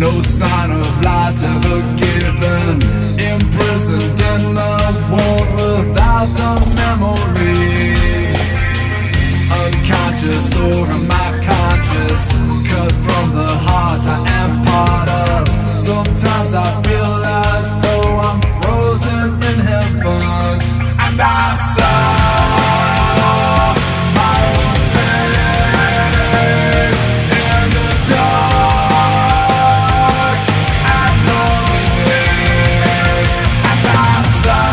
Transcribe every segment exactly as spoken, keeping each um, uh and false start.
no sign of light ever given, imprisoned in the world without a memory. Unconscious or am I conscious? Cut from the heart I am part of. Sometimes I feel as though I'm frozen in heaven, and I saw my own face in the dark and loneliness, and I saw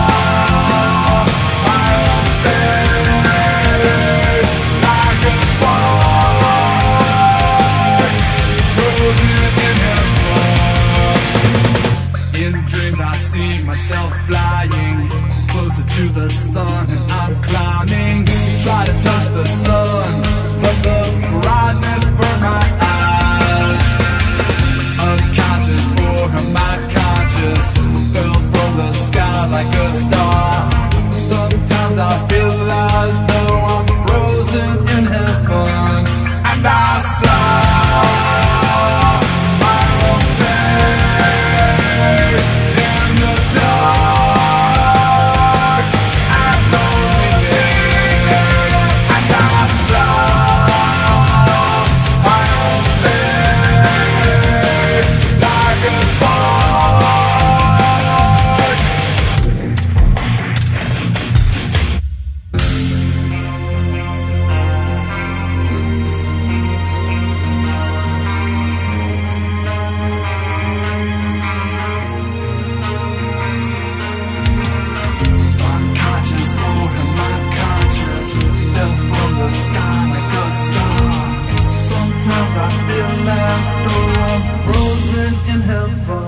my own face like a spark frozen in heaven. In dreams I see myself flying closer to the sun, and I'm climbing. Try to touch the sun, but the brightness burned my eyes. Unconscious or am I conscious? Fell from the sky like a star. Sometimes I feel as though I'm frozen in heaven, and I saw my own face in the dark and loneliness, and I saw my own face like a spark. Unconscious or am I conscious? Fell from the sky like a star. Sometimes I feel as though I'm frozen in heaven.